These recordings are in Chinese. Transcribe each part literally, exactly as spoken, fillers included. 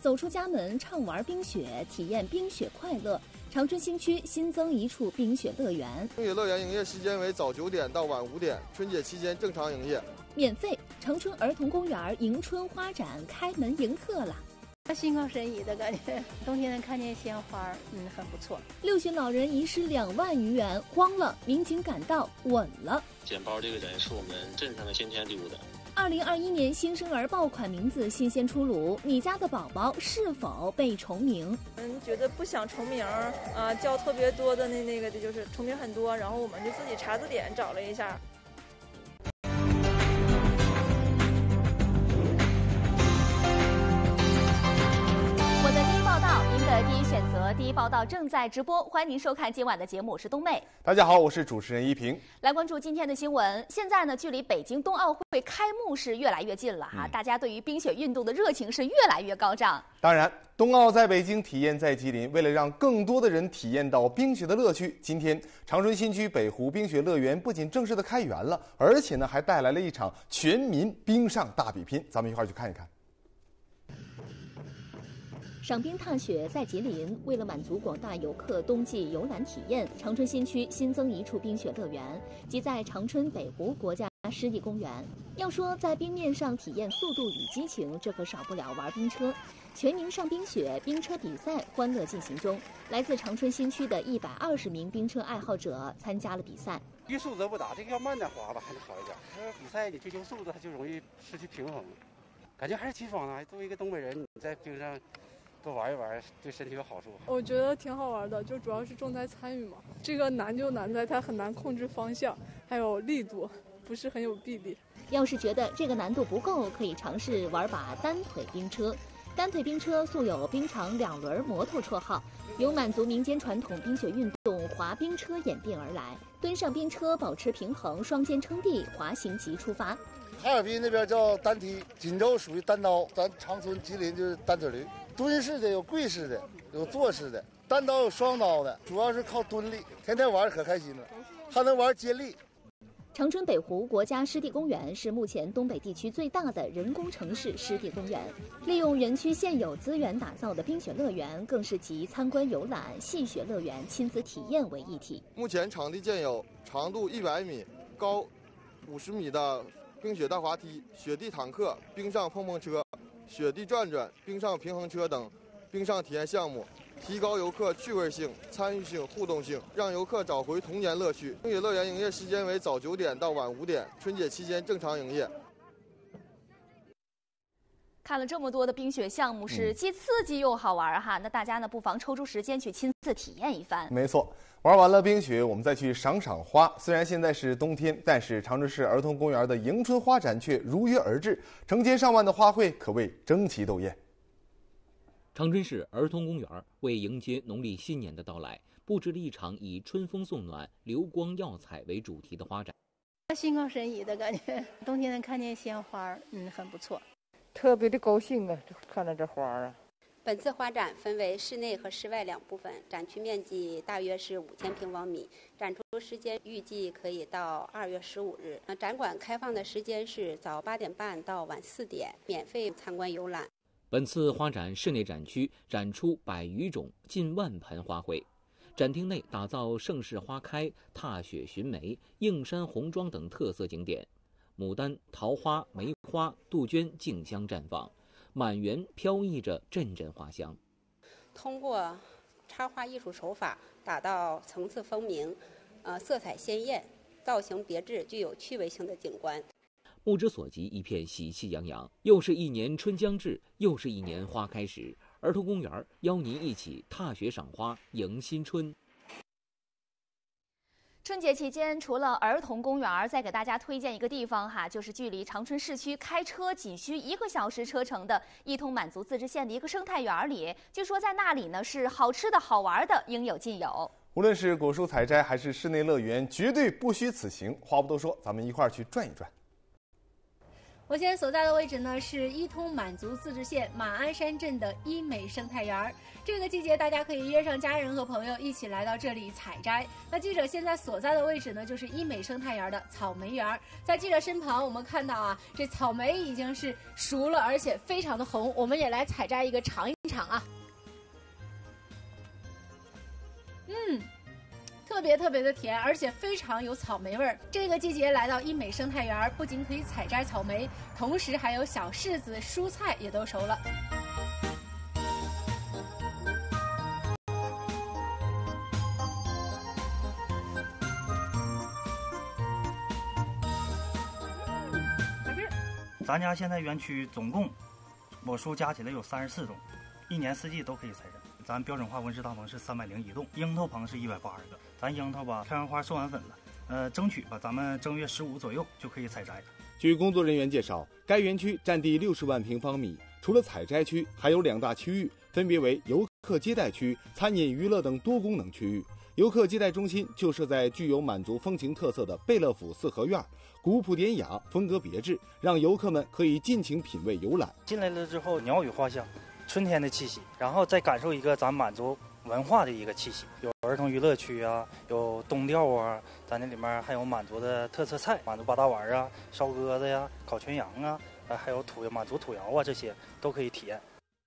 走出家门，畅玩冰雪，体验冰雪快乐。长春新区新增一处冰雪乐园。 冰雪乐园营业时间为早九点到晚五点，春节期间正常营业。 免费。长春儿童公园迎春花展开门迎客了。 心旷神怡的感觉，冬天能看见鲜花，嗯，很不错。 六旬老人遗失两万余元，慌了，民警赶到，稳了。 捡包这个人是我们镇上的先天丢的。 二零二一年新生儿爆款名字新鲜出炉，你家的宝宝是否被重名？ 嗯，觉得不想重名啊、呃，叫特别多的那那个的就是重名很多，然后我们就自己查字典找了一下。 第一选择，第一报道正在直播，欢迎您收看今晚的节目，我是冬妹。 大家好，我是主持人依萍。 来关注今天的新闻。现在呢，距离北京冬奥会开幕是越来越近了哈，嗯、大家对于冰雪运动的热情是越来越高涨。 当然，冬奥在北京，体验在吉林。为了让更多的人体验到冰雪的乐趣，今天长春新区北湖冰雪乐园不仅正式的开园了，而且呢还带来了一场全民冰上大比拼。咱们一块儿去看一看。 赏冰踏雪在吉林，为了满足广大游客冬季游览体验，长春新区新增一处冰雪乐园，即在长春北湖国家湿地公园。要说在冰面上体验速度与激情，这可少不了玩冰车。全民上冰雪冰车比赛欢乐进行中，来自长春新区的一百二十名冰车爱好者参加了比赛。 低速则不打，这个要慢点滑吧还能好一点。比赛你追求速度，它就容易失去平衡，感觉还是挺爽的。作为一个东北人，你在冰上多玩一玩，对身体有好处。 我觉得挺好玩的，就主要是重在参与嘛。这个难就难在它很难控制方向，还有力度，不是很有臂力。 要是觉得这个难度不够，可以尝试玩把单腿冰车。单腿冰车素有冰场两轮摩托绰号，由满足民间传统冰雪运动滑冰车演变而来。蹲上冰车，保持平衡，双肩撑地，滑行即出发。 哈尔滨那边叫单踢，锦州属于单刀，咱长春吉林就是单腿驴。蹲式的有跪式的，有坐式的，单刀有双刀的，主要是靠蹲力，天天玩可开心了，还能玩接力。 长春北湖国家湿地公园是目前东北地区最大的人工城市湿地公园，利用园区现有资源打造的冰雪乐园，更是集参观游览、戏雪乐园、亲子体验为一体。 目前场地建有长度一百米、高五十米的冰雪大滑梯、雪地坦克、冰上碰碰车、雪地转转、冰上平衡车等冰上体验项目，提高游客趣味性、参与性、互动性，让游客找回童年乐趣。冰雪乐园营业时间为早九点到晚五点，春节期间正常营业。 看了这么多的冰雪项目，是既刺激又好玩哈。那大家呢，不妨抽出时间去亲自体验一番。 没错，玩完了冰雪，我们再去赏赏花。虽然现在是冬天，但是长春市儿童公园的迎春花展却如约而至，成千上万的花卉可谓争奇斗艳。 长春市儿童公园为迎接农历新年的到来，布置了一场以春风送暖、流光耀彩为主题的花展。 心旷神怡的感觉，冬天能看见鲜花，嗯，很不错。 特别的高兴啊，看到这花啊。 本次花展分为室内和室外两部分，展区面积大约是五千平方米，展出时间预计可以到二月十五日。展馆开放的时间是早八点半到晚四点，免费参观游览。 本次花展室内展区展出百余种、近万盆花卉，展厅内打造盛世花开、踏雪寻梅、映山红妆等特色景点，牡丹、桃花、梅花、杜鹃竞相绽放，满园飘溢着阵阵花香。 通过插花艺术手法，达到层次分明、呃色彩鲜艳、造型别致、具有趣味性的景观。 目之所及，一片喜气洋洋。又是一年春将至，又是一年花开时。儿童公园邀您一起踏雪赏花，迎新春。 春节期间，除了儿童公园，再给大家推荐一个地方哈，就是距离长春市区开车仅需一个小时车程的一通满族自治县的一个生态园里。据说在那里呢，是好吃的好玩的应有尽有。 无论是果蔬采摘还是室内乐园，绝对不虚此行。话不多说，咱们一块儿去转一转。 我现在所在的位置呢是伊通满族自治县马鞍山镇的医美生态园。这个季节大家可以约上家人和朋友一起来到这里采摘。那记者现在所在的位置呢就是医美生态园的草莓园。在记者身旁，我们看到啊，这草莓已经是熟了，而且非常的红。我们也来采摘一个尝一尝啊。嗯。特别特别的甜，而且非常有草莓味儿。这个季节来到医美生态园，不仅可以采摘草莓，同时还有小柿子、蔬菜也都熟了。 咱家现在园区总共果树加起来有三十四种，一年四季都可以采摘。咱标准化温室大棚是三百零一栋，樱桃棚是一百八十个。咱樱桃吧，开完花授完粉了，呃，争取吧，咱们正月十五左右就可以采摘。 据工作人员介绍，该园区占地六十万平方米，除了采摘区，还有两大区域，分别为游客接待区、餐饮娱乐等多功能区域。游客接待中心就设在具有满族风情特色的贝勒府四合院，古朴典雅，风格别致，让游客们可以尽情品味游览。 进来了之后，鸟语花香，春天的气息，然后再感受一个咱满族文化的一个气息，有儿童娱乐区啊，有冬钓啊，咱这里面还有满族的特色菜，满族八大碗啊，烧鸽子呀，烤全羊啊，还有土满族土窑啊，这些都可以体验。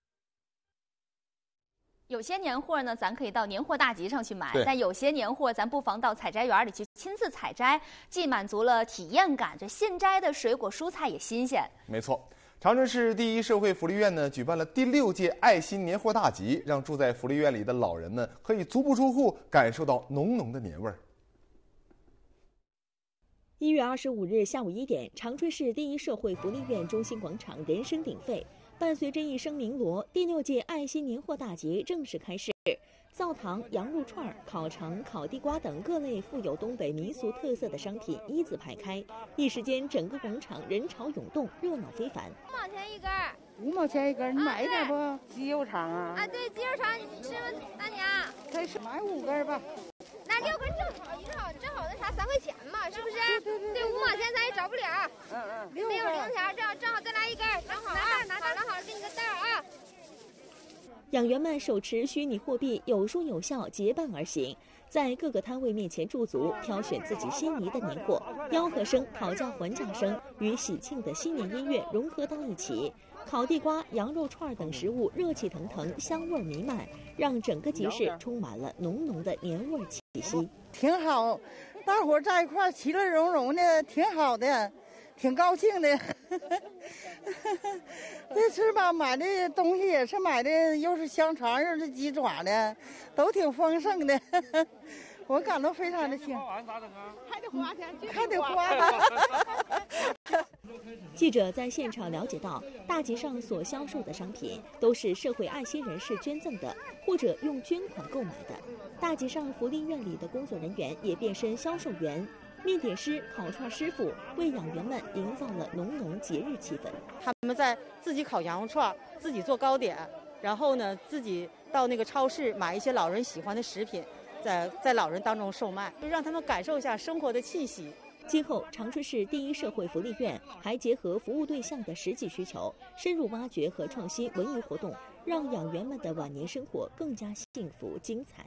有些年货呢，咱可以到年货大集上去买，但有些年货咱不妨到采摘园里去亲自采摘，既满足了体验感，这现摘的水果蔬菜也新鲜。 没错。长春市第一社会福利院呢举办了第六届爱心年货大集，让住在福利院里的老人们可以足不出户感受到浓浓的年味儿。 一月二十五日下午一点，长春市第一社会福利院中心广场人声鼎沸，伴随着一声鸣锣，第六届爱心年货大集正式开市。灶糖、羊肉串、烤肠、烤地瓜等各类富有东北民俗特色的商品一字排开，一时间整个广场人潮涌动，热闹非凡。 五毛钱一根， 五毛钱一根，你买一点不？鸡肉肠啊？ 啊，对，鸡肉肠你吃吗，大娘？ 可以买五根吧。 那六根正好，正好正好那啥三块钱嘛，是不是？ 对对对，五毛钱咱也找不了。 嗯嗯， 没有零钱，正好正好再来一根，正好啊。好了好了，给你个袋啊。 养员们手持虚拟货币，有说有笑，结伴而行，在各个摊位面前驻足，挑选自己心仪的年货。吆喝声、讨价还价声与喜庆的新年音乐融合到一起，烤地瓜、羊肉串等食物热气腾腾，香味弥漫，让整个集市充满了浓浓的年味气息。 挺好，大伙在一块其乐融融的，挺好的，挺高兴的。这次吧，买的东西也是买的，又是香肠，又是鸡爪的，都挺丰盛的。我感到非常的幸， 还得花钱， 还得花。 记者在现场了解到，大集上所销售的商品都是社会爱心人士捐赠的，或者用捐款购买的。大集上福利院里的工作人员也变身销售员。面点师、烤串师傅为养员们营造了浓浓节日气氛。 他们在自己烤羊肉串，自己做糕点，然后呢，自己到那个超市买一些老人喜欢的食品，在在老人当中售卖，就让他们感受一下生活的气息。 今后，长春市第一社会福利院还结合服务对象的实际需求，深入挖掘和创新文娱活动，让养员们的晚年生活更加幸福精彩。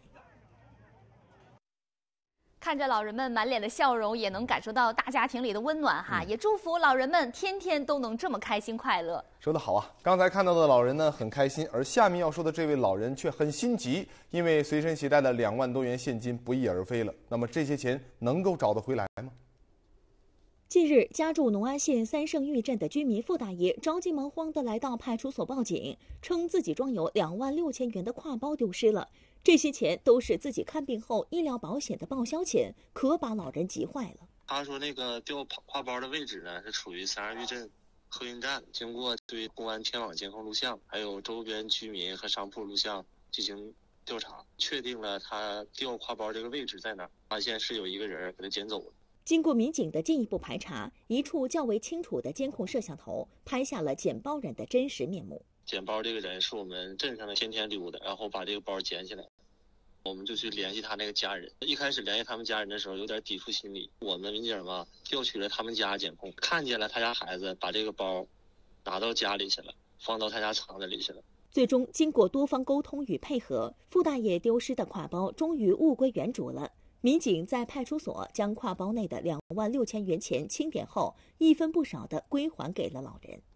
看着老人们满脸的笑容，也能感受到大家庭里的温暖哈、嗯、也祝福老人们天天都能这么开心快乐。 说得好啊！刚才看到的老人呢很开心，而下面要说的这位老人却很心急，因为随身携带的两万多元现金不翼而飞了。那么这些钱能够找得回来吗？ 近日，家住农安县三圣峪镇的居民傅大爷着急忙慌地来到派出所报警，称自己装有两万六千元的挎包丢失了。这些钱都是自己看病后医疗保险的报销钱，可把老人急坏了。 他说那个掉挎包的位置呢是处于三圣峪镇客运站，经过对公安天网监控录像，还有周边居民和商铺录像进行调查，确定了他掉挎包这个位置在哪儿，发现是有一个人给他捡走了。 经过民警的进一步排查，一处较为清楚的监控摄像头拍下了捡包人的真实面目。 捡包这个人是我们镇上的先天溜的，然后把这个包捡起来。 我们就去联系他那个家人。一开始联系他们家人的时候，有点抵触心理。我们民警嘛，调取了他们家监控，看见了他家孩子把这个包拿到家里去了，放到他家厂子里去了。 最终，经过多方沟通与配合，傅大爷丢失的挎包终于物归原主了。民警在派出所将挎包内的两万六千元钱清点后，一分不少的归还给了老人。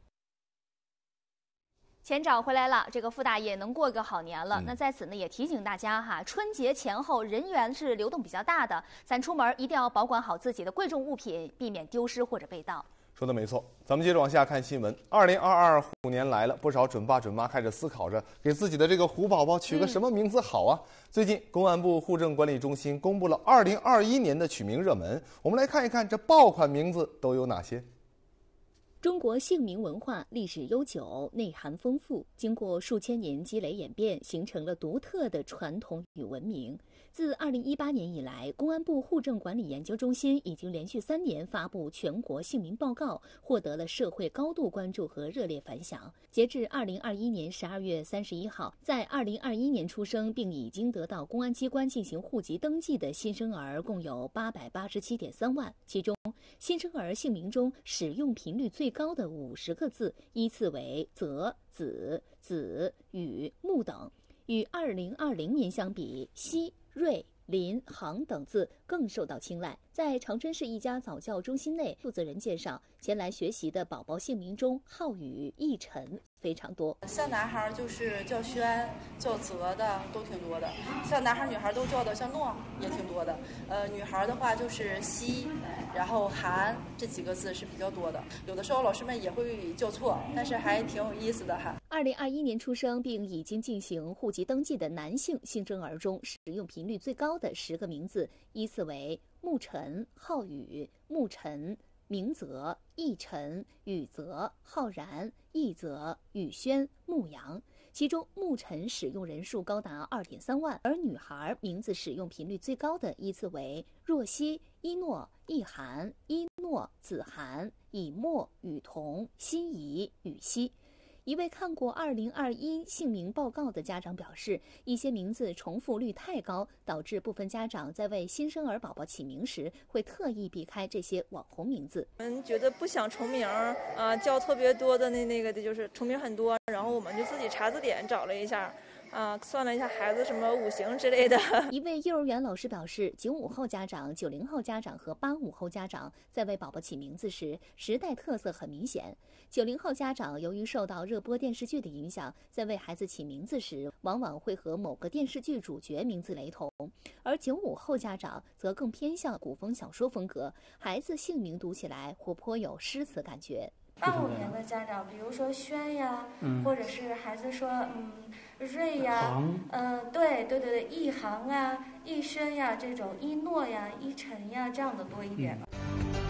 钱找回来了，这个傅大爷能过个好年了。 嗯、 那在此呢，也提醒大家哈，春节前后人员是流动比较大的，咱出门一定要保管好自己的贵重物品，避免丢失或者被盗。 说的没错，咱们接着往下看新闻。二零二二虎年来了，不少准爸准妈开始思考着给自己的这个虎宝宝取个什么名字好啊。嗯、最近，公安部户政管理中心公布了二零二一年的取名热门，我们来看一看这爆款名字都有哪些。 中国姓名文化历史悠久，内涵丰富，经过数千年积累演变，形成了独特的传统与文明。自二零一八年以来，公安部户政管理研究中心已经连续三年发布全国姓名报告，获得了社会高度关注和热烈反响。截至二零二一年十二月三十一号，在二零二一年出生并已经得到公安机关进行户籍登记的新生儿共有八百八十七点三万，其中新生儿姓名中使用频率最高的五十个字依次为泽、子、子、宇、木等，与二零二零年相比，西、瑞、林、杭等字更受到青睐。在长春市一家早教中心内，负责人介绍，前来学习的宝宝姓名中，浩宇、逸晨非常多。 像男孩就是叫轩、叫泽的都挺多的，像男孩女孩都叫的像诺也挺多的。呃，女孩的话就是西，然后韩这几个字是比较多的。有的时候老师们也会叫错，但是还挺有意思的哈。 二零二一年出生并已经进行户籍登记的男性新生儿中，使用频率最高的十个名字依次为沐晨、浩宇、沐晨、明泽、逸晨、宇泽、浩然、逸泽、宇轩、牧阳。其中沐晨使用人数高达二点三万，而女孩名字使用频率最高的依次为若曦、一诺、一涵、一诺、子涵、以沫、雨桐、心怡、雨熙。一位看过二零二一姓名报告的家长表示，一些名字重复率太高，导致部分家长在为新生儿宝宝起名时会特意避开这些网红名字。 我们觉得不想重名啊、呃，叫特别多的那那个的就是重名很多，然后我们就自己查字典找了一下。啊，算了一下孩子什么五行之类的。 一位幼儿园老师表示，九五后家长、九零后家长和八五后家长在为宝宝起名字时，时代特色很明显。九零后家长由于受到热播电视剧的影响，在为孩子起名字时，往往会和某个电视剧主角名字雷同；而九五后家长则更偏向古风小说风格，孩子姓名读起来或颇有诗词感觉。 八五年的家长，比如说轩呀，嗯、或者是孩子说嗯瑞呀，嗯、呃、对对对对，一航啊、一轩呀这种，一诺呀、一晨呀这样的多一点。嗯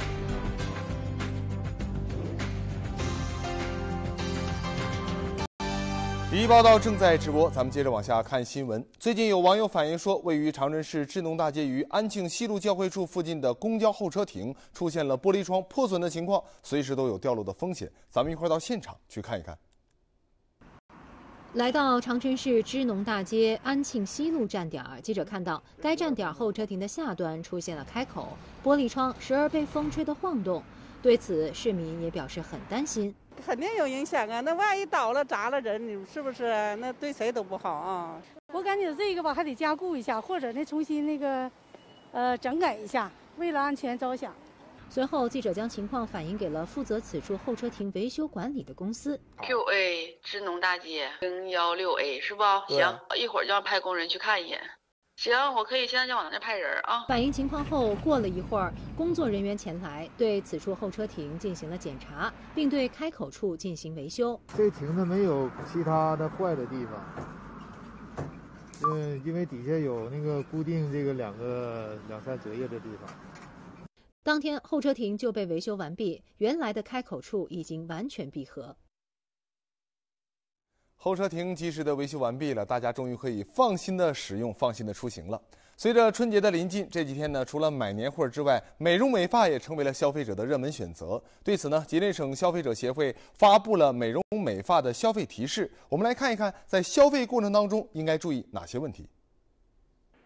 第一报道正在直播，咱们接着往下看新闻。最近有网友反映说，位于长春市支农大街与安庆西路交汇处附近的公交候车亭出现了玻璃窗破损的情况，随时都有掉落的风险。咱们一块儿到现场去看一看。 来到长春市支农大街安庆西路站点，记者看到该站点候车亭的下端出现了开口，玻璃窗时而被风吹得晃动。对此，市民也表示很担心。 肯定有影响啊！那万一倒了砸了人，你是不是？那对谁都不好啊！ 我感觉这个吧，还得加固一下，或者呢重新那个，呃，整改一下，为了安全着想。 随后，记者将情况反映给了负责此处候车亭维修管理的公司。 Q A 支农大街零幺六 A 是不？行，一会儿就让派工人去看一眼。行，我可以现在就往那派人啊。 反映情况后，过了一会儿，工作人员前来对此处候车亭进行了检查，并对开口处进行维修。 这亭子没有其他的坏的地方，嗯，因为底下有那个固定这个两个两扇折页的地方。 当天候车亭就被维修完毕，原来的开口处已经完全闭合。 候车亭及时的维修完毕了，大家终于可以放心的使用、放心的出行了。随着春节的临近，这几天呢，除了买年货之外，美容美发也成为了消费者的热门选择。对此呢，吉林省消费者协会发布了美容美发的消费提示。我们来看一看，在消费过程当中应该注意哪些问题。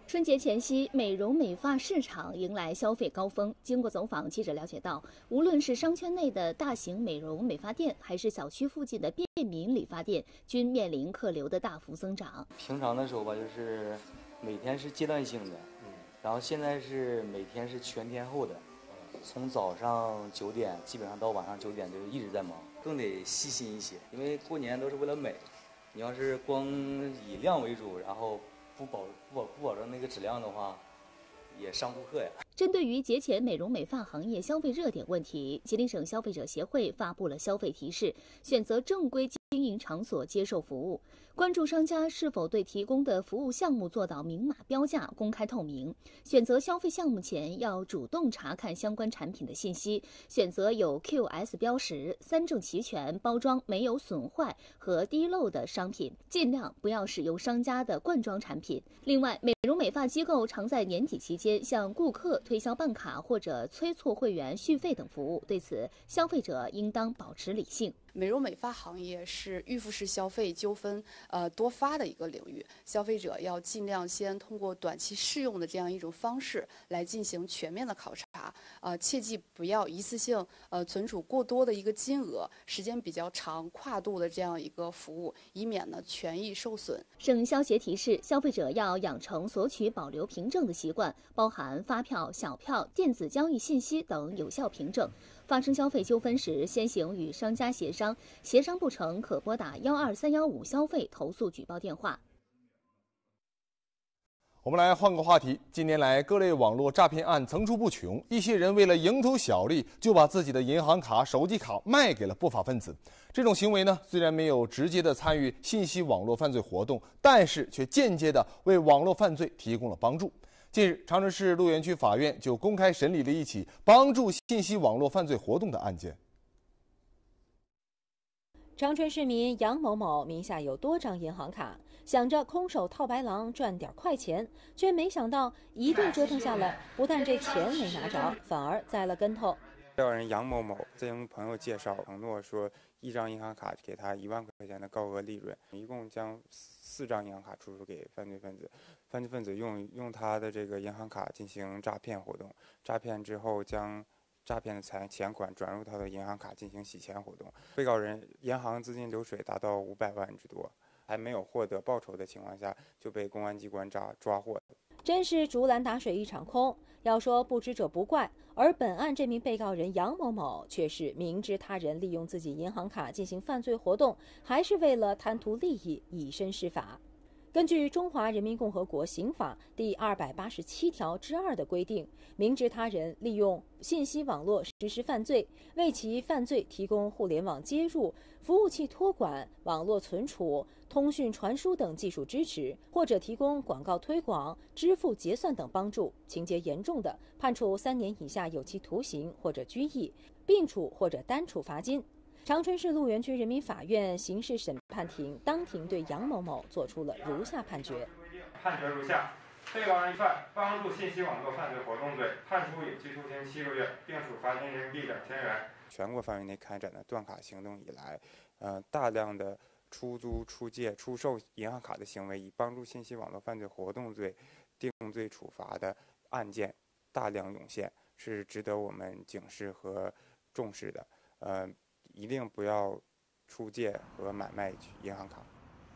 春节前夕，美容美发市场迎来消费高峰。经过走访，记者了解到，无论是商圈内的大型美容美发店，还是小区附近的便民理发店，均面临客流的大幅增长。 平常的时候吧，就是每天是阶段性的，嗯，然后现在是每天是全天候的，从早上九点基本上到晚上九点就一直在忙，更得细心一些，因为过年都是为了美，你要是光以量为主，然后不保不保不保证那个质量的话，也伤顾客呀。 针对于节前美容美发行业消费热点问题，吉林省消费者协会发布了消费提示，选择正规经营场所接受服务，关注商家是否对提供的服务项目做到明码标价、公开透明。选择消费项目前要主动查看相关产品的信息，选择有 Q S 标识、三证齐全、包装没有损坏和滴漏的商品，尽量不要使用商家的罐装产品。另外，美容美发机构常在年底期间向顾客推销办卡或者催促会员续费等服务，对此消费者应当保持理性。 美容美发行业是预付式消费纠纷呃多发的一个领域，消费者要尽量先通过短期试用的这样一种方式来进行全面的考察，呃，切记不要一次性呃存储过多的一个金额，时间比较长、跨度的这样一个服务，以免呢权益受损。 省消协提示，消费者要养成索取保留凭证的习惯，包含发票、小票、电子交易信息等有效凭证。发生消费纠纷时，先行与商家协商，协商不成可拨打幺二三幺五消费投诉举报电话。 我们来换个话题。近年来，各类网络诈骗案层出不穷，一些人为了蝇头小利，就把自己的银行卡、手机卡卖给了不法分子。这种行为呢，虽然没有直接的参与信息网络犯罪活动，但是却间接的为网络犯罪提供了帮助。近日，长春市路源区法院就公开审理了一起帮助信息网络犯罪活动的案件。 长春市民杨某某名下有多张银行卡，想着空手套白狼赚点快钱，却没想到一顿折腾下来，不但这钱没拿着，反而栽了跟头。 被告人杨某某经朋友介绍，承诺说一张银行卡给他一万块钱的高额利润，一共将四张银行卡出售给犯罪分子。犯罪分子用用他的这个银行卡进行诈骗活动，诈骗之后将诈骗的钱钱款转入他的银行卡进行洗钱活动。被告人银行资金流水达到五百万之多，还没有获得报酬的情况下就被公安机关抓抓获。 真是竹篮打水一场空。要说不知者不怪，而本案这名被告人杨某某却是明知他人利用自己银行卡进行犯罪活动，还是为了贪图利益以身试法。根据《中华人民共和国刑法》第二百八十七条之二的规定，明知他人利用信息网络实施犯罪，为其犯罪提供互联网接入、服务器托管、网络存储、通讯传输等技术支持，或者提供广告推广、支付结算等帮助，情节严重的，判处三年以下有期徒刑或者拘役，并处或者单处罚金。长春市路源区人民法院刑事审判庭当庭对杨某某作出了如下判决： 判决如下：被告人犯帮助信息网络犯罪活动罪，判处有期徒刑七个月，并处罚金人民币两千元。 全国范围内开展的断卡行动以来，呃，大量的出租、出借、出售银行卡的行为，以帮助信息网络犯罪活动罪定罪处罚的案件大量涌现，是值得我们警示和重视的。呃。一定不要出借和买卖银行卡。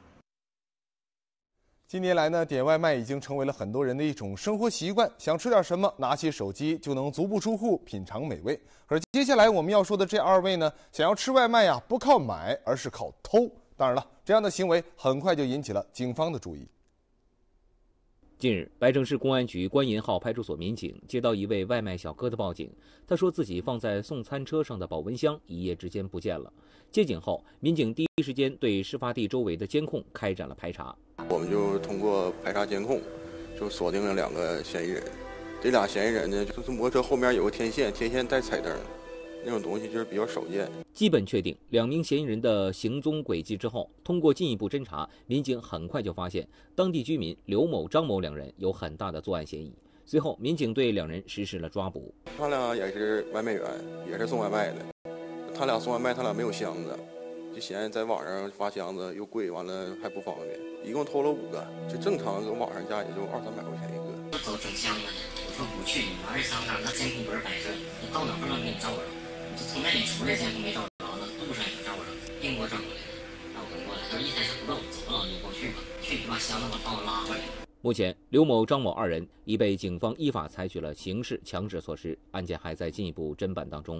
近年来呢，点外卖已经成为了很多人的一种生活习惯，想吃点什么，拿起手机就能足不出户品尝美味。而接下来我们要说的这二位呢，想要吃外卖呀，不靠买，而是靠偷。当然了，这样的行为很快就引起了警方的注意。 近日，白城市公安局官银号派出所民警接到一位外卖小哥的报警，他说自己放在送餐车上的保温箱一夜之间不见了。接警后，民警第一时间对事发地周围的监控开展了排查。 我们就通过排查监控，就锁定了两个嫌疑人。这俩嫌疑人呢，就是摩托车后面有个天线，天线带彩灯，那种东西就是比较少见。 基本确定两名嫌疑人的行踪轨迹之后，通过进一步侦查，民警很快就发现当地居民刘某、张某两人有很大的作案嫌疑。随后，民警对两人实施了抓捕。 他俩也是外卖员，也是送外卖的。他俩送外卖，他俩没有箱子， 就嫌在网上发箱子又贵，完了还不方便。一共偷了五个，就正常搁网上价也就二三百块钱一个。 我走整箱子呢，我说不去，你玩一商场，那监控不是摆着，你到哪儿能给你照着？你从那里出来监控没照着，那路上也照着，并给我转过来的。那我跟过来，他说一开始不让我走了，你就过去吧，去你把箱子把我拉回来。 目前，刘某、张某二人已被警方依法采取了刑事强制措施，案件还在进一步侦办当中。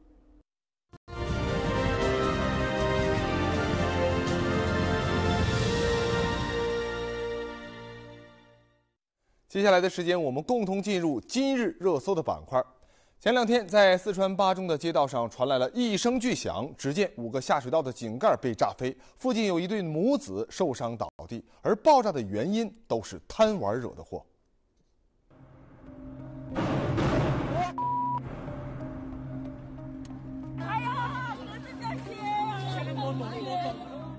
接下来的时间，我们共同进入今日热搜的板块。前两天，在四川巴中的街道上传来了一声巨响，只见五个下水道的井盖被炸飞，附近有一对母子受伤倒地，而爆炸的原因都是贪玩惹的祸。 哎呀，我这叫血！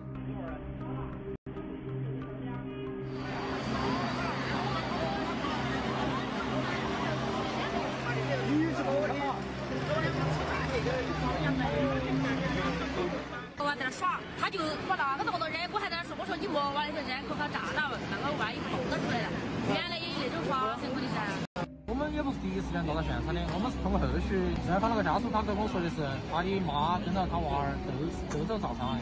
我在那耍，他就我那个那么多人，我还在那说，我说你莫往那个人口它炸了，那个万一爆得出来了，原来也有那种发生过的噻。 我们也不是第一时间到达现场的，我们是通过后续，现在他那个家属他跟我说的是，他的妈跟着他娃儿都都遭炸伤。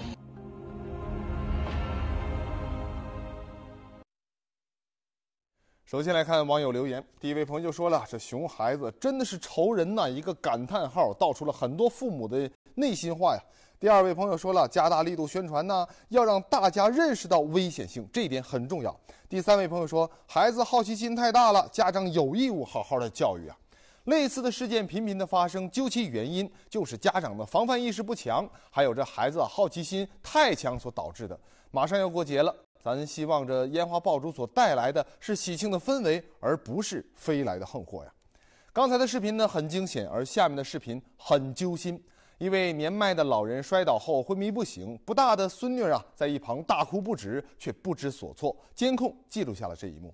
首先来看网友留言，第一位朋友就说了：“这熊孩子真的是仇人呐！”一个感叹号，道出了很多父母的内心话呀。第二位朋友说了：“加大力度宣传呢，要让大家认识到危险性，这一点很重要。”第三位朋友说：“孩子好奇心太大了，家长有义务好好的教育啊。”类似的事件频频的发生，究其原因就是家长的防范意识不强，还有这孩子好奇心太强所导致的。马上要过节了。咱希望这烟花爆竹所带来的是喜庆的氛围，而不是飞来的横祸呀。刚才的视频呢很惊险，而下面的视频很揪心。一位年迈的老人摔倒后昏迷不醒，不大的孙女啊在一旁大哭不止，却不知所措。监控记录下了这一幕。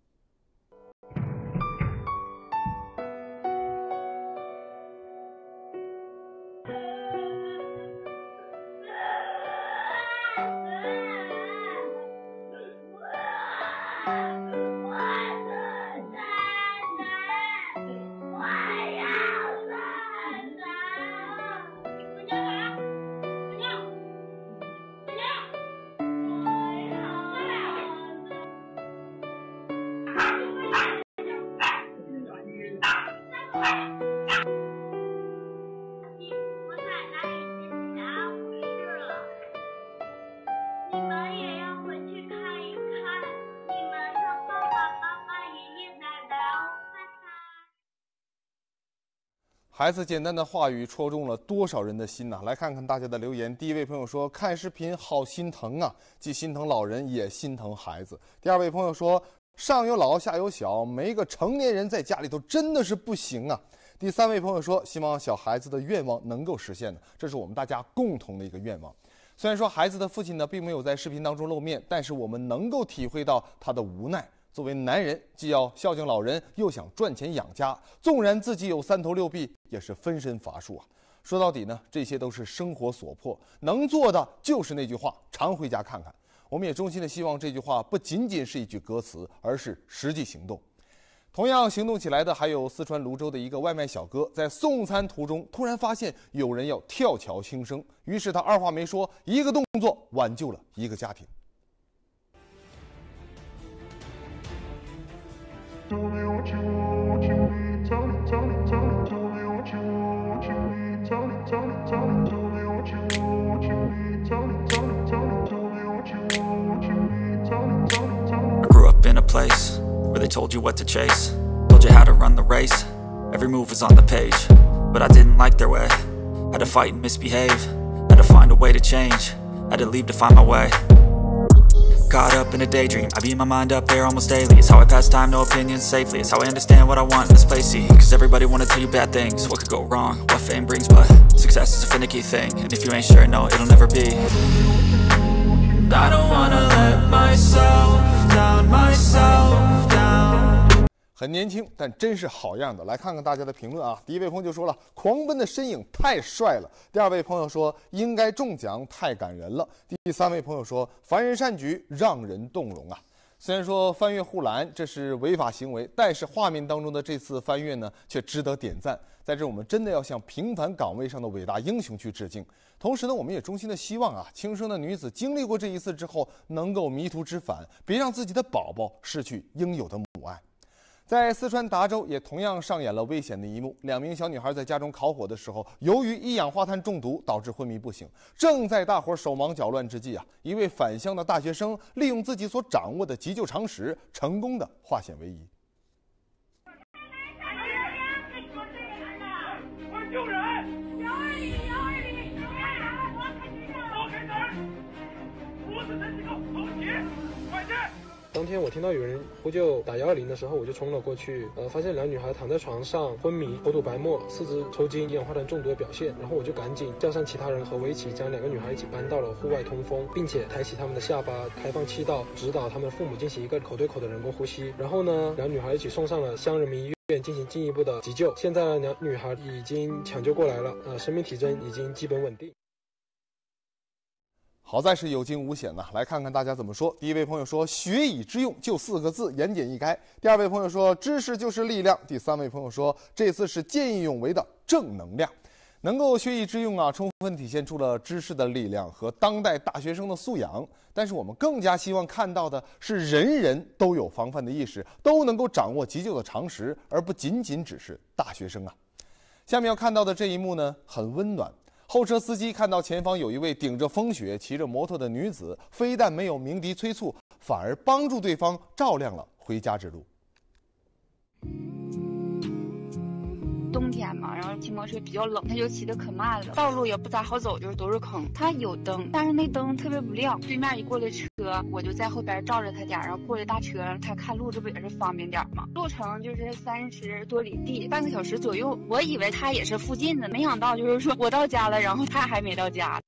孩子简单的话语戳中了多少人的心呐、啊！来看看大家的留言。第一位朋友说：“看视频好心疼啊，既心疼老人，也心疼孩子。”第二位朋友说：“上有老，下有小，没个成年人在家里头真的是不行啊。”第三位朋友说：“希望小孩子的愿望能够实现的，这是我们大家共同的一个愿望。”虽然说孩子的父亲呢并没有在视频当中露面，但是我们能够体会到他的无奈。作为男人，既要孝敬老人，又想赚钱养家，纵然自己有三头六臂，也是分身乏术啊。说到底呢，这些都是生活所迫，能做的就是那句话：常回家看看。我们也衷心的希望这句话不仅仅是一句歌词，而是实际行动。同样行动起来的还有四川泸州的一个外卖小哥，在送餐途中突然发现有人要跳桥轻生，于是他二话没说，一个动作挽救了一个家庭。 I grew up in a place where they told you what to chase, told you how to run the race, every move was on the page, but I didn't like their way, had to fight and misbehave, had to find a way to change, had to leave to find my way. Caught up in a daydream, I beat my mind up there almost daily. It's how I pass time, no opinions safely. It's how I understand what I want in this place, see. Cause everybody wanna tell you bad things, what could go wrong, what fame brings. But success is a finicky thing, and if you ain't sure, no, it'll never be. I don't wanna let myself down, myself down. 很年轻，但真是好样的。来看看大家的评论啊！第一位朋友就说了，狂奔的身影太帅了。第二位朋友说，应该中奖，太感人了。第三位朋友说，凡人善举，让人动容啊。虽然说翻越护栏这是违法行为，但是画面当中的这次翻越呢，却值得点赞。在这，我们真的要向平凡岗位上的伟大英雄去致敬。同时呢，我们也衷心的希望啊，轻生的女子经历过这一次之后，能够迷途知返，别让自己的宝宝失去应有的母爱。在四川达州也同样上演了危险的一幕，两名小女孩在家中烤火的时候，由于一氧化碳中毒导致昏迷不醒。正在大伙手忙脚乱之际啊，一位返乡的大学生利用自己所掌握的急救常识，成功的化险为夷。 我救人！幺二零，幺二零，救援员，我开门，我开门！我是这几个后勤，快点！ 当天我听到有人呼救打幺二零的时候，我就冲了过去，呃，发现两女孩躺在床上昏迷，口吐白沫，四肢抽筋，一氧化碳中毒的表现。然后我就赶紧叫上其他人和我一起将两个女孩一起搬到了户外通风，并且抬起她们的下巴，开放气道，指导她们父母进行一个口对口的人工呼吸。然后呢，两女孩一起送上了乡人民医院进行进一步的急救。现在两女孩已经抢救过来了，呃，生命体征已经基本稳定。 好在是有惊无险呐、啊！来看看大家怎么说。第一位朋友说：“学以致用，就四个字，言简意赅。”第二位朋友说：“知识就是力量。”第三位朋友说：“这次是见义勇为的正能量。”能够学以致用啊，充分体现出了知识的力量和当代大学生的素养。但是我们更加希望看到的是，人人都有防范的意识，都能够掌握急救的常识，而不仅仅只是大学生啊。下面要看到的这一幕呢，很温暖。后车司机看到前方有一位顶着风雪骑着摩托的女子，非但没有鸣笛催促，反而帮助对方照亮了回家之路。 冬天嘛，然后骑摩托车比较冷，他就骑得可慢了，道路也不咋好走，就是都是坑。他有灯，但是那灯特别不亮。对面一过来车，我就在后边照着他点，然后过来大车，他看路这不也是方便点嘛？路程就是三十多里地，半个小时左右。我以为他也是附近的，没想到就是说我到家了，然后他还没到家。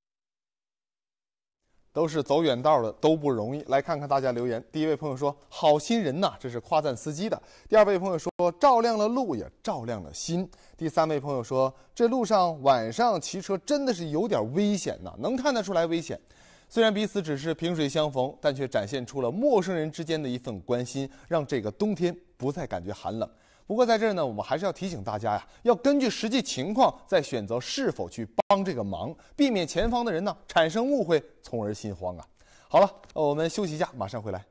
都是走远道的，都不容易。来看看大家留言。第一位朋友说：“好心人呐，这是夸赞司机的。”第二位朋友说：“照亮了路，也照亮了心。”第三位朋友说：“这路上晚上骑车真的是有点危险呐，能看得出来危险。”虽然彼此只是萍水相逢，但却展现出了陌生人之间的一份关心，让这个冬天不再感觉寒冷。不过在这儿呢，我们还是要提醒大家呀，要根据实际情况再选择是否去帮这个忙，避免前方的人呢产生误会，从而心慌啊。好了，我们休息一下，马上回来。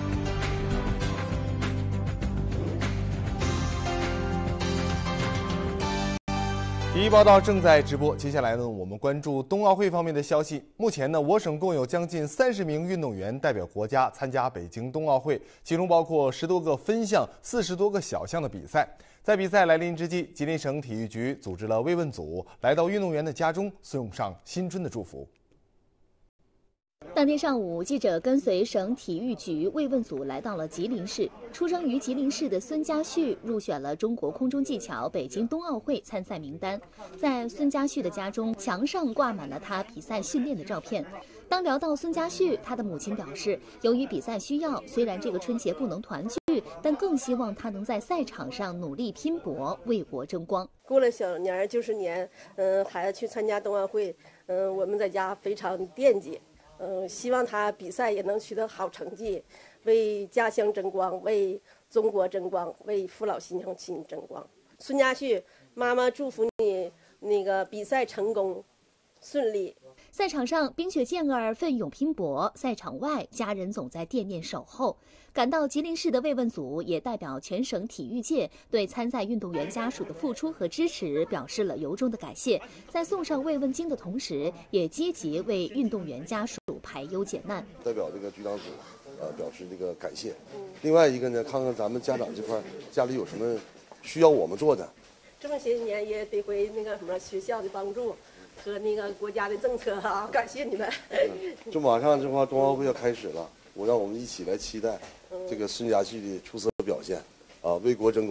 第一报道正在直播，接下来呢，我们关注冬奥会方面的消息。目前呢，我省共有将近三十名运动员代表国家参加北京冬奥会，其中包括十多个分项、四十多个小项的比赛。在比赛来临之际，吉林省体育局组织了慰问组来到运动员的家中，送上新春的祝福。 当天上午，记者跟随省体育局慰问组来到了吉林市。出生于吉林市的孙佳旭入选了中国空中技巧北京冬奥会参赛名单。在孙佳旭的家中，墙上挂满了他比赛训练的照片。当聊到孙佳旭，他的母亲表示，由于比赛需要，虽然这个春节不能团聚，但更希望他能在赛场上努力拼搏，为国争光。 过了小年就是年，嗯，孩子去参加冬奥会，嗯，我们在家非常惦记。嗯，希望他比赛也能取得好成绩，为家乡争光，为中国争光，为父老乡亲争光。孙佳旭，妈妈祝福你那个比赛成功顺利。 赛场上，冰雪健儿奋勇拼搏；赛场外，家人总在惦念守候。赶到吉林市的慰问组也代表全省体育界对参赛运动员家属的付出和支持表示了由衷的感谢。在送上慰问金的同时，也积极为运动员家属排忧解难。 代表这个局长组，呃，表示这个感谢。另外一个呢，看看咱们家长这块家里有什么需要我们做的。 这么些年也得回那个什么学校的帮助和那个国家的政策啊，感谢你们。 就马上这块冬奥会要开始了，我让我们一起来期待这个孙佳旭的出色表现，啊，为国争光。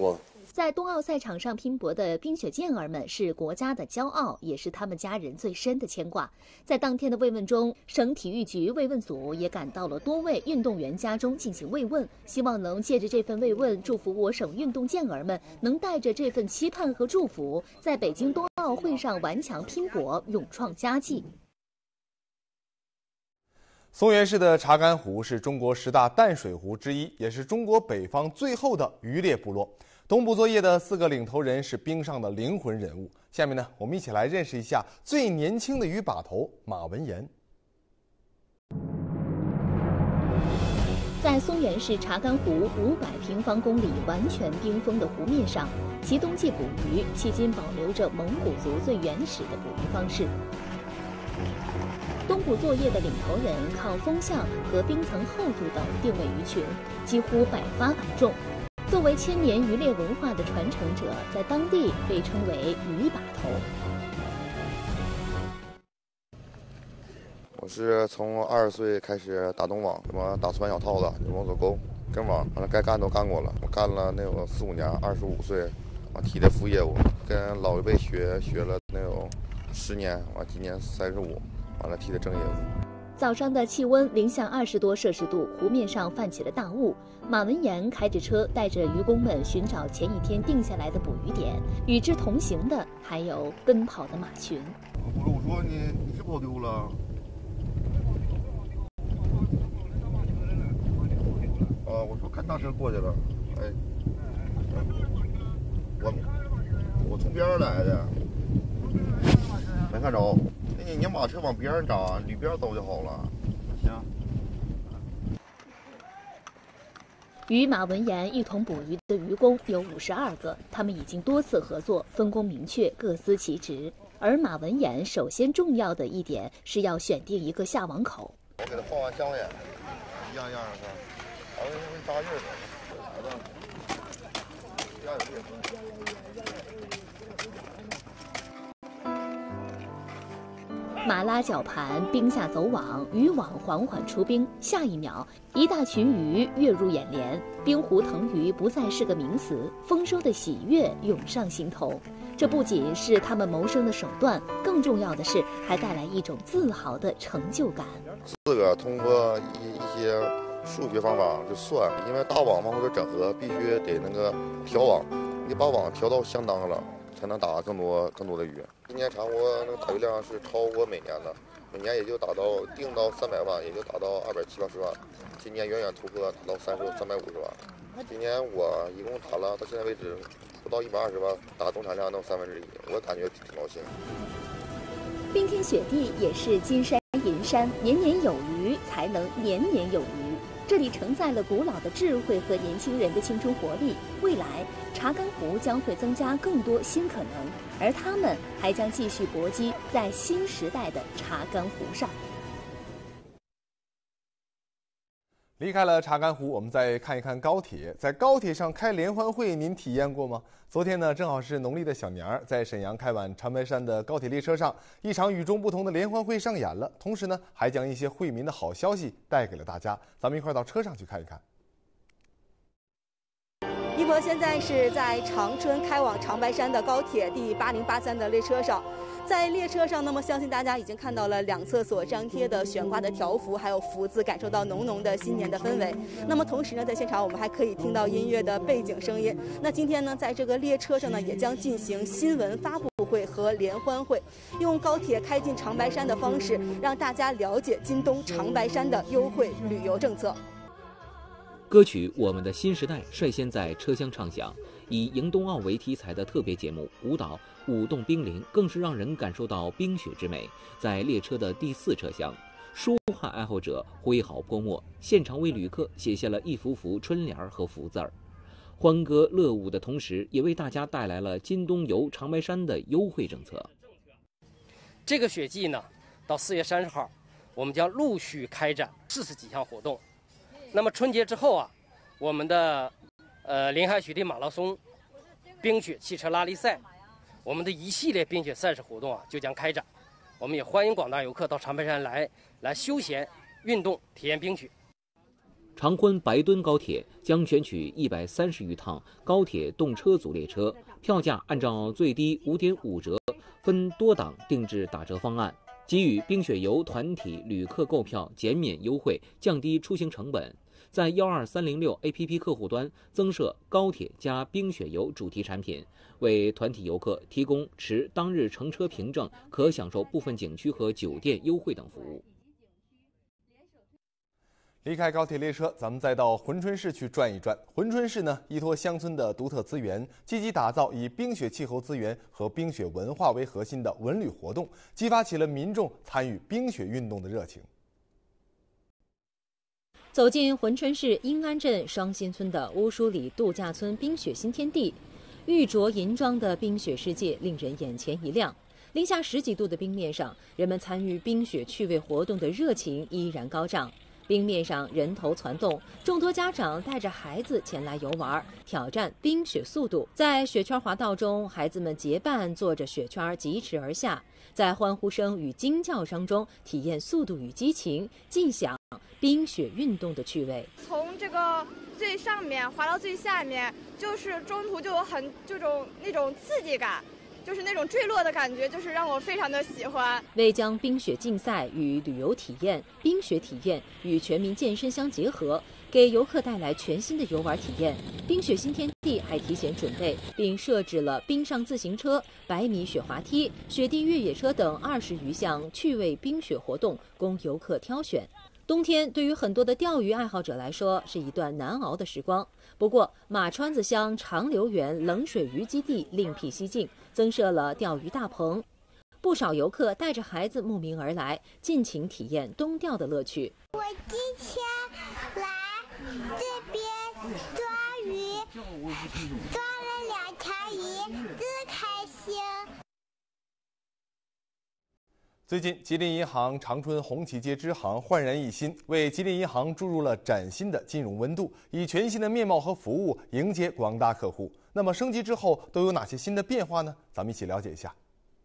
在冬奥赛场上拼搏的冰雪健儿们是国家的骄傲，也是他们家人最深的牵挂。在当天的慰问中，省体育局慰问组也赶到了多位运动员家中进行慰问，希望能借着这份慰问，祝福我省运动健儿们能带着这份期盼和祝福，在北京冬奥会上顽强拼搏，勇创佳绩。 松原市的查干湖是中国十大淡水湖之一，也是中国北方最后的渔猎部落。东部作业的四个领头人是冰上的灵魂人物。下面呢，我们一起来认识一下最年轻的渔把头马文岩。 在松原市查干湖五百平方公里完全冰封的湖面上，其冬季捕鱼迄今保留着蒙古族最原始的捕鱼方式。东部作业的领头人靠风向和冰层厚度等定位鱼群，几乎百发百中。作为千年渔猎文化的传承者，在当地被称为渔把头。 我是从二十岁开始打东网，什么打穿小套子、网走钩、跟网，完了该干都干过了。我干了那有四五年，二十五岁，完提的副业务，跟老一辈学学了那有十年，完今年三十五。完了，提的正业务。 早上的气温零下二十多摄氏度，湖面上泛起了大雾。马文岩开着车，带着渔工们寻找前一天定下来的捕鱼点。与之同行的还有奔跑的马群。 不是，我说你你是跑丢了？啊，我说看大车过去了。哎，我我从边上来的，没看着。你你把车往边上扎，里边走就好了。行。 与马文岩一同捕鱼的渔工有五十二个，他们已经多次合作，分工明确，各司其职。而马文岩首先重要的一点是要选定一个下网口。 我给他放完香烟，一样一样的，好像会扎印儿的，来吧，加有裂痕。 马拉绞盘，冰下走网，渔网缓缓出冰。下一秒，一大群鱼跃入眼帘，冰湖腾鱼不再是个名词，丰收的喜悦涌上心头。这不仅是他们谋生的手段，更重要的是，还带来一种自豪的成就感。 四个通过一一些数学方法就算，因为大网嘛或者整合，必须得那个调网，你把网调到相当了，才能打更多更多的鱼。今年长窝那个打鱼量是超过每年的，每年也就打到定到三百万，也就打到二百七八十万。今年远远突破，打到三十三百五十万。今年我一共打了到现在为止不到一百二十万，打总产量能三分之一，我感觉挺高兴。 冰天雪地也是金山银山，年年有余才能年年有余。这里承载了古老的智慧和年轻人的青春活力。未来，查干湖将会增加更多新可能，而他们还将继续搏击在新时代的查干湖上。 离开了查干湖，我们再看一看高铁。在高铁上开联欢会，您体验过吗？昨天呢，正好是农历的小年儿，在沈阳开往长白山的高铁列车上，一场与众不同的联欢会上演了。同时呢，还将一些惠民的好消息带给了大家。咱们一块儿到车上去看一看。 一博现在是在长春开往长白山的高铁第八零八三的列车上。在列车上，那么相信大家已经看到了两侧所张贴的悬挂的条幅，还有福字，感受到浓浓的新年的氛围。那么同时呢，在现场我们还可以听到音乐的背景声音。那今天呢，在这个列车上呢，也将进行新闻发布会和联欢会，用高铁开进长白山的方式，让大家了解今冬长白山的优惠旅游政策。 歌曲《我们的新时代》率先在车厢唱响，以迎冬奥为题材的特别节目舞蹈舞动冰凌，更是让人感受到冰雪之美。在列车的第四车厢，书画爱好者挥毫泼墨，现场为旅客写下了一幅幅春联和福字儿，欢歌乐舞的同时，也为大家带来了今冬游长白山的优惠政策。 这个雪季呢，到四月三十号，我们将陆续开展四十几项活动。那么春节之后啊，我们的呃临海雪地马拉松、冰雪汽车拉力赛，我们的一系列冰雪赛事活动啊就将开展。我们也欢迎广大游客到长白山来来休闲运动、体验冰雪。 长昆白墩高铁将选取一百三十余趟高铁动车组列车，票价按照最低五点五折，分多档定制打折方案，给予冰雪游团体旅客购票减免优惠，降低出行成本。在幺二三零六 A P P 客户端增设高铁加冰雪游主题产品，为团体游客提供持当日乘车凭证可享受部分景区和酒店优惠等服务。 离开高铁列车，咱们再到珲春市去转一转。珲春市呢，依托乡村的独特资源，积极打造以冰雪气候资源和冰雪文化为核心的文旅活动，激发起了民众参与冰雪运动的热情。 走进珲春市英安镇双新村的乌梳里度假村冰雪新天地，玉镯银装的冰雪世界令人眼前一亮。零下十几度的冰面上，人们参与冰雪趣味活动的热情依然高涨。冰面上人头攒动，众多家长带着孩子前来游玩，挑战冰雪速度。在雪圈滑道中，孩子们结伴坐着雪圈疾驰而下，在欢呼声与惊叫声中体验速度与激情，尽享冰雪运动的趣味。 从这个最上面滑到最下面，就是中途就有很这种那种刺激感。就是那种坠落的感觉，就是让我非常的喜欢。 为将冰雪竞赛与旅游体验、冰雪体验与全民健身相结合，给游客带来全新的游玩体验，冰雪新天地还提前准备并设置了冰上自行车、百米雪滑梯、雪地越野车等二十余项趣味冰雪活动供游客挑选。冬天对于很多的钓鱼爱好者来说是一段难熬的时光，不过马川子乡长留园冷水鱼基地另辟蹊径，增设了钓鱼大棚，不少游客带着孩子慕名而来，尽情体验冬钓的乐趣。 我今天来这边抓鱼，抓了两条鱼，真开心。 最近，吉林银行长春红旗街支行焕然一新，为吉林银行注入了崭新的金融温度，以全新的面貌和服务迎接广大客户。那么升级之后都有哪些新的变化呢？咱们一起了解一下。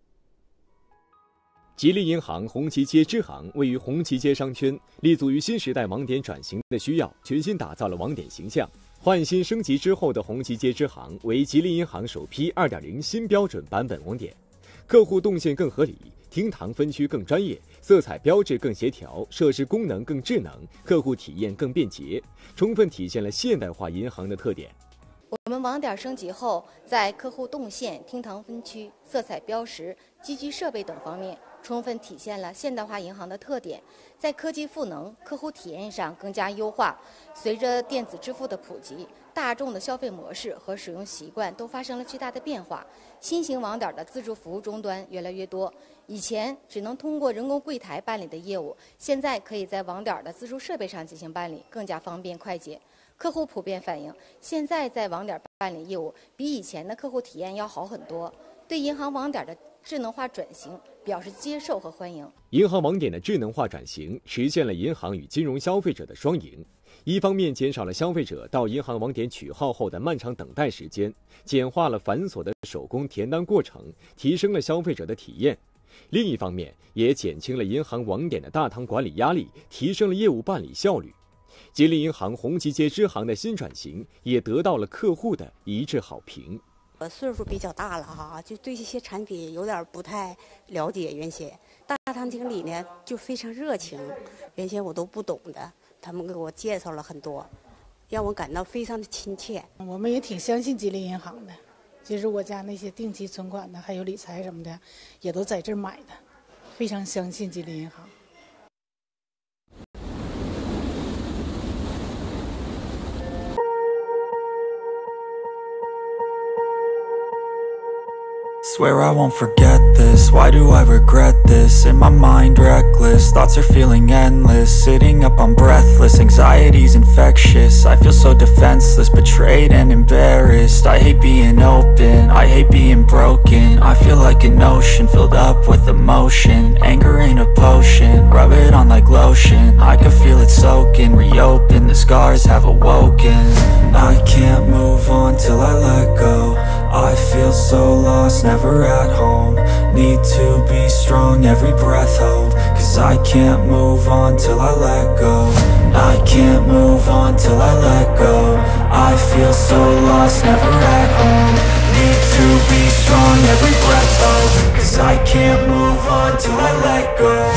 吉林银行红旗街支行位于红旗街商圈，立足于新时代网点转型的需要，全新打造了网点形象。换新升级之后的红旗街支行为吉林银行首批 二点零 新标准版本网点，客户动线更合理，厅堂分区更专业，色彩标志更协调，设施功能更智能，客户体验更便捷，充分体现了现代化银行的特点。 我们网点升级后，在客户动线、厅堂分区、色彩标识、机具设备等方面，充分体现了现代化银行的特点，在科技赋能、客户体验上更加优化。随着电子支付的普及，大众的消费模式和使用习惯都发生了巨大的变化。新型网点的自助服务终端越来越多，以前只能通过人工柜台办理的业务，现在可以在网点的自助设备上进行办理，更加方便快捷。客户普遍反映，现在在网点办理业务比以前的客户体验要好很多，对银行网点的智能化转型表示接受和欢迎。 银行网点的智能化转型实现了银行与金融消费者的双赢，一方面减少了消费者到银行网点取号后的漫长等待时间，简化了繁琐的手工填单过程，提升了消费者的体验；另一方面也减轻了银行网点的大堂管理压力，提升了业务办理效率。吉林银行红旗街支行的新转型也得到了客户的一致好评。 我岁数比较大了哈，就对这些产品有点不太了解。原先大堂经理呢就非常热情，原先我都不懂的，他们给我介绍了很多，让我感到非常的亲切。 我们也挺相信吉林银行的，其实我家那些定期存款的，还有理财什么的，也都在这儿买的，非常相信吉林银行。 Swear I won't forget this, why do I regret this? In my mind reckless, thoughts are feeling endless. Sitting up I'm breathless, anxiety's infectious. I feel so defenseless, betrayed and embarrassed. I hate being open, I hate being broken. I feel like an ocean filled up with emotion. Anger ain't a potion, rub it on like lotion. I can feel it soaking, reopen, the scars have awoken. I can't move on till I let go. I feel so lost, never at home. Need to be strong, every breath hold. Cause I can't move on till I let go. I can't move on till I let go. I feel so lost, never at home. Need to be strong, every breath though. Cause I can't move on till I let go.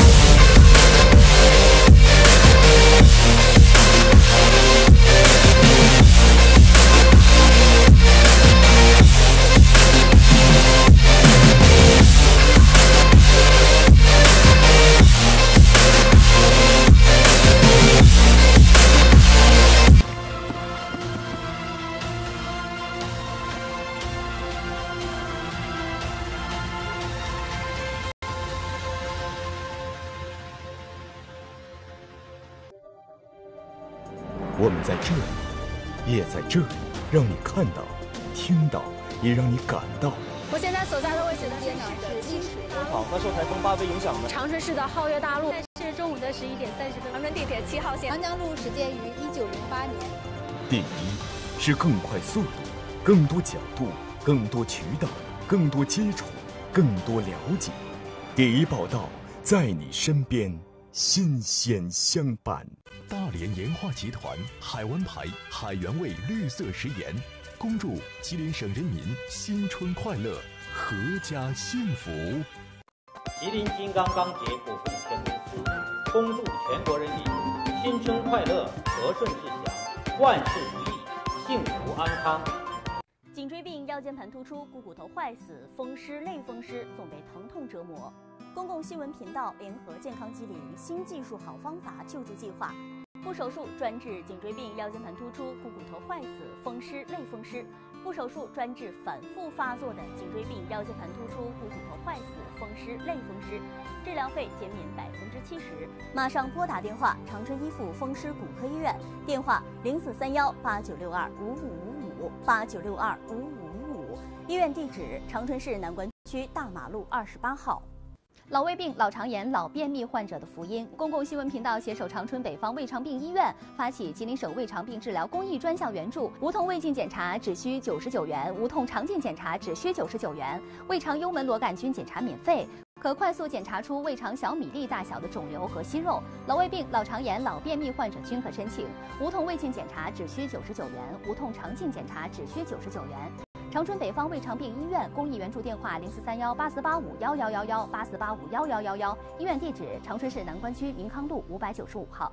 我们在这里，也在这里，让你看到、听到，也让你感到。 我现在所在的位置呢，现场是清水好，那受台风巴菲影响的长春市的皓月大路， 是中午的十一点三十分， 长春地铁七号线， 长江路始建于一九零八年。 第一是更快速度，更多角度，更多渠道，更多接触，更多了解。第一报道在你身边，新鲜相伴。大连盐化集团海湾牌海原味绿色食盐，恭祝吉林省人民新春快乐，阖家幸福。 吉林金刚钢铁股份有限公司恭祝全国人民新春快乐，和顺志祥，万事如意，幸福安康。 颈椎病、腰间盘突出、股骨头坏死、风湿、类风湿总被疼痛折磨。公共新闻频道联合健康吉林新技术好方法救助计划，不手术专治颈椎病、腰间盘突出、股骨头坏死、风湿、类风湿；不手术专治反复发作的颈椎病、腰间盘突出、股骨头坏死、风湿、类风湿，治疗费减免百分之七十。马上拨打电话长春一附风湿骨科医院，电话零四三幺八九六二五五五五八九六二五五五五。医院地址：长春市南关区大马路二十八号。老胃病、老肠炎、老便秘患者的福音。公共新闻频道携手长春北方胃肠病医院，发起吉林省胃肠病治疗公益专项援助，无痛胃镜检查只需九十九元，无痛肠镜检查只需九十九元，胃肠幽门螺杆菌检查免费，可快速检查出胃肠小米粒大小的肿瘤和息肉。老胃病、老肠炎、老便秘患者均可申请，无痛胃镜检查只需九十九元，无痛肠镜检查只需九十九元。长春北方胃肠病医院公益援助电话零四三幺八四八五幺幺幺幺八四八五幺幺幺幺，医院地址长春市南关区民康路五百九十五号。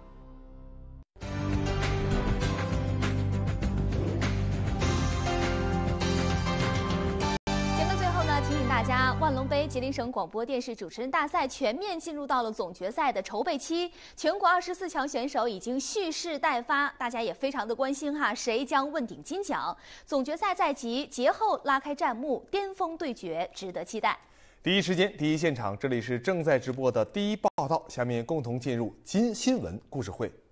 节目最后呢，提醒大家，万隆杯吉林省广播电视主持人大赛全面进入到了总决赛的筹备期，全国二十四强选手已经蓄势待发，大家也非常的关心哈，谁将问鼎金奖？总决赛在即，节后拉开战幕，巅峰对决，值得期待。 第一时间，第一现场，这里是正在直播的第一报道，下面共同进入金新闻故事会。